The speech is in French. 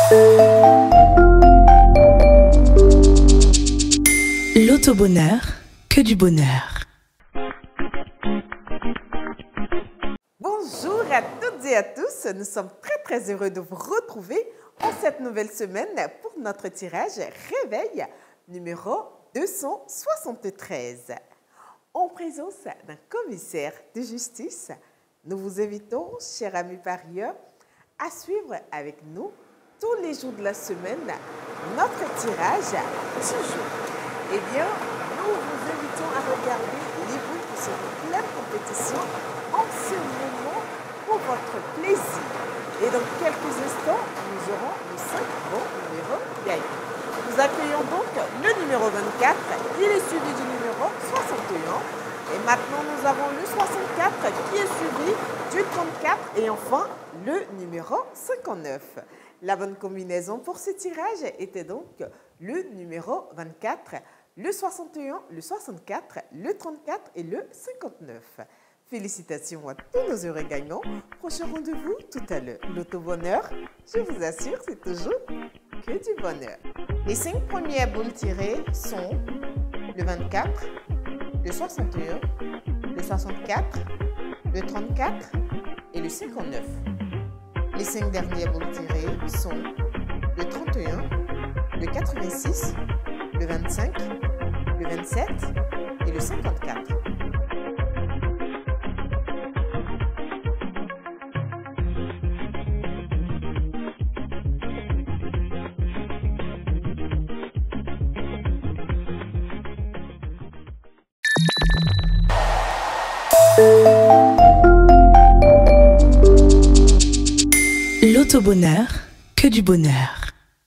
L'auto-bonheur, que du bonheur. Bonjour à toutes et à tous, nous sommes très heureux de vous retrouver en cette nouvelle semaine pour notre tirage Réveil numéro 273. En présence d'un commissaire de justice, nous vous invitons, chers amis parieurs, à suivre avec nous tous les jours de la semaine notre tirage du jour. Eh bien, nous vous invitons à regarder les boules qui sont en pleine compétition en ce moment pour votre plaisir. Et dans quelques instants, nous aurons nos 5 bons numéros gagnants. Nous accueillons donc le numéro 24, il est suivi du numéro 61. Et maintenant, nous avons le 64 qui est suivi du 34 et enfin le numéro 59. La bonne combinaison pour ce tirage était donc le numéro 24, le 61, le 64, le 34 et le 59. Félicitations à tous nos heureux gagnants. Prochain rendez-vous tout à l'heure. L'auto-bonheur, je vous assure, c'est toujours que du bonheur. Les 5 premières boules tirées sont le 24, le 61, le 64, le 34 et le 59. Les 5 dernières boules tirées sont le 31, le 86, le 25, le 27 et le 54. L'auto-bonheur, que du bonheur.